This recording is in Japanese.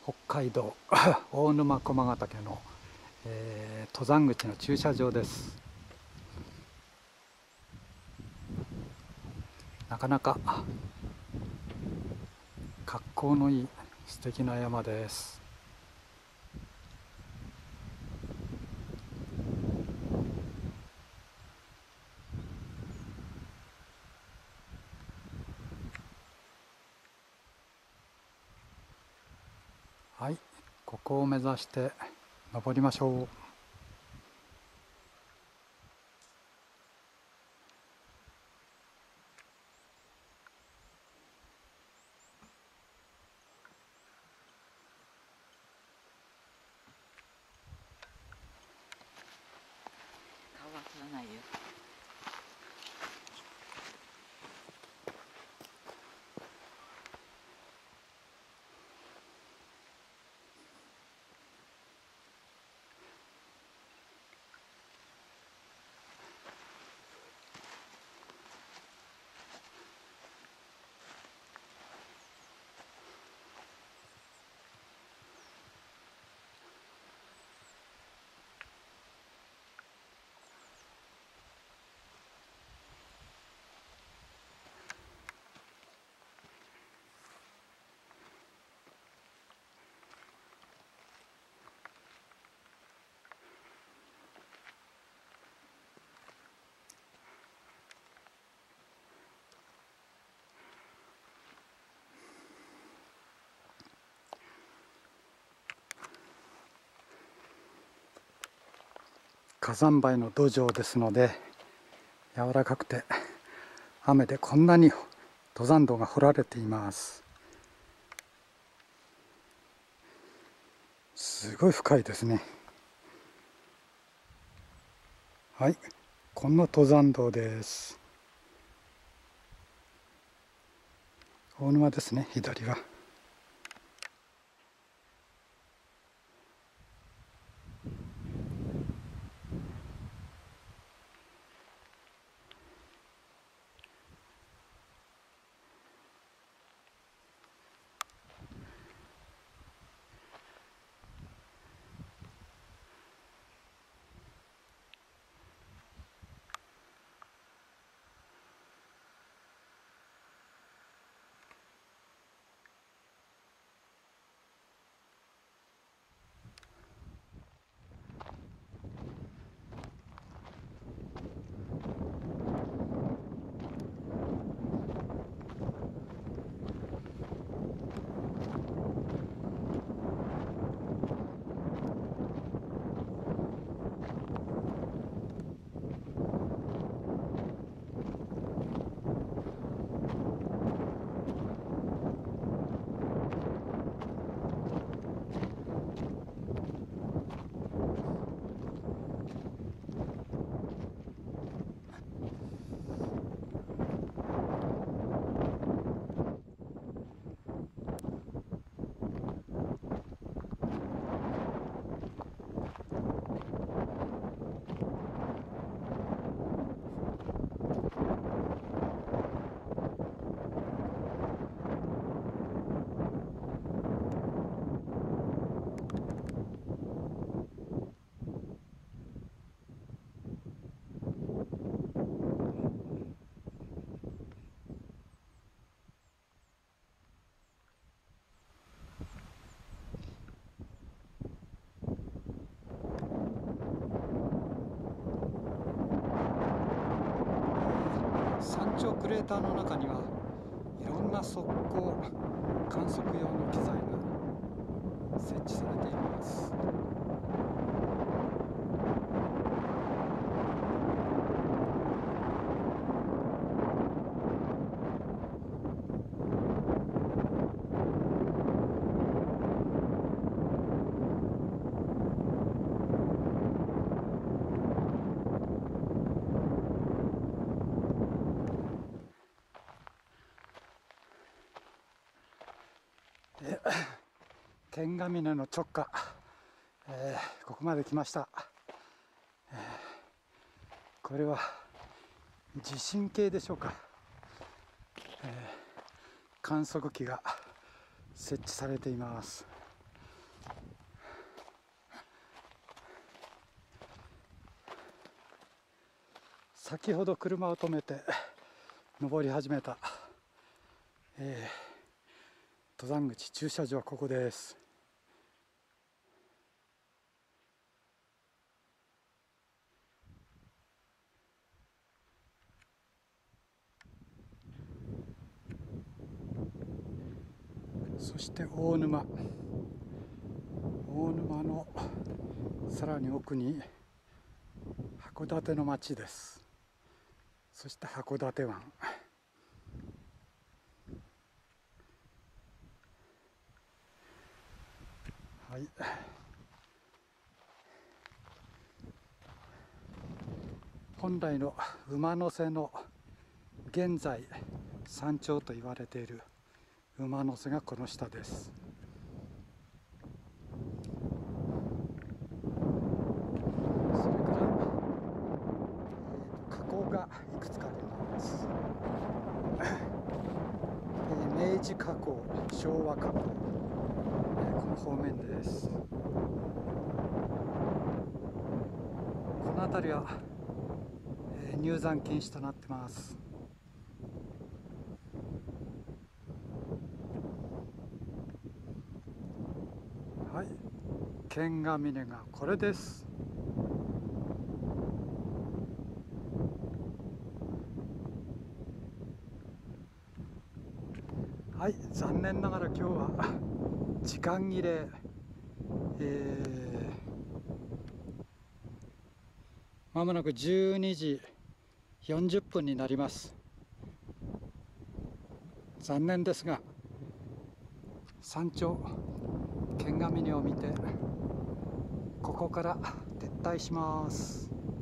北海道大沼駒ヶ岳の、登山口の駐車場です。なかなか格好のいい素敵な山です。はい、ここを目指して登りましょう。 顔は取らないよ。火山灰の土壌ですので柔らかくて、雨でこんなに登山道が掘られています。すごい深いですね。はい、こんな登山道です。大沼ですね、左が。山頂クレーターの中にはいろんな測候観測用の機材が設置されています。剣ヶ峰の直下、ここまで来ました。これは地震計でしょうか。観測機が設置されています。 先ほど車を止めて登り始めた、登山口駐車場はここです。そして大沼のさらに奥に函館の町です。そして函館湾、はい、本来の馬の背の現在山頂と言われている馬の背がこの下です。それから河口がいくつかあります。明治河口、昭和河口、この方面です。この辺りは、入山禁止となってます。はい、剣ヶ峰がこれです。はい、残念ながら今日は時間切れ、まもなく12時40分になります。残念ですが山頂剣ヶ峰を見てここから撤退します。